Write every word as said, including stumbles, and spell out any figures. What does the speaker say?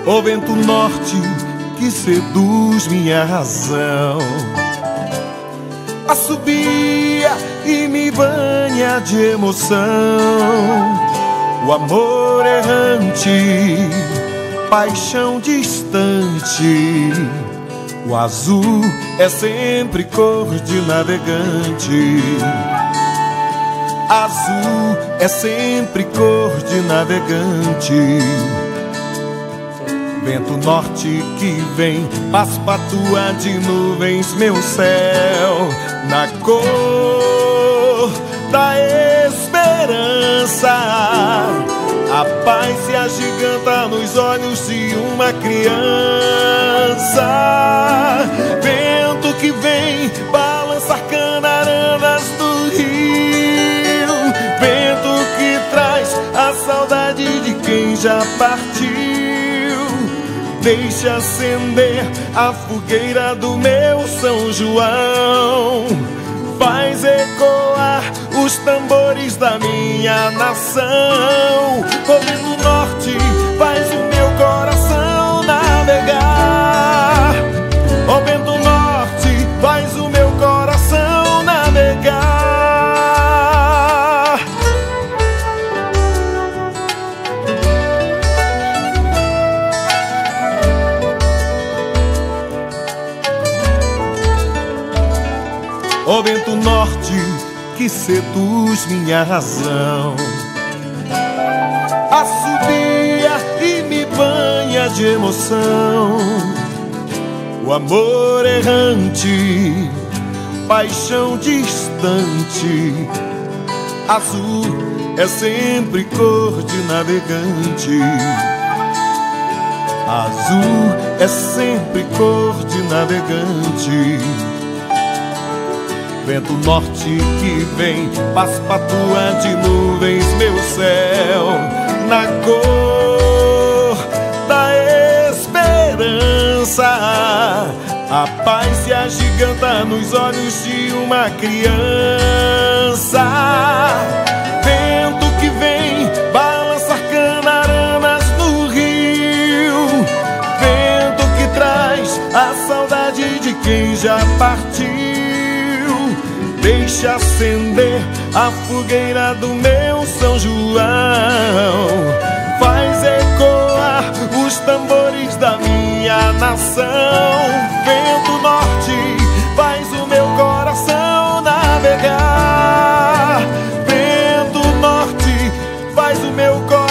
o vento norte que seduz minha razão. Assobia e me banha de emoção. O amor errante, paixão distante. O azul é sempre cor de navegante. Azul é sempre cor de navegante. Vento norte que vem, passeia de nuvens meu céu, na cor da esperança. A paz se agiganta nos olhos de uma criança. Vento que vem balançar canaranas do rio. Vento que traz a saudade de quem já partiu. Deixa acender a fogueira do meu São João. Faz ecoar os tambores da minha nação. O vento norte faz o meu coração navegar. O vento norte faz o meu coração navegar. O vento norte que seduz minha razão. Assobia e me banha de emoção. O amor errante, paixão distante. Azul é sempre cor de navegante. Azul é sempre cor de navegante. Vento norte que vem, passeia de nuvens meu céu, na cor da esperança. A paz se agiganta nos olhos de uma criança. Vento que vem balançar canaranas no rio. Vento que traz a saudade de quem já partiu. Deixa acender a fogueira do meu São João. Faz ecoar os tambores da minha nação. Vento norte faz o meu coração navegar. Vento norte faz o meu coração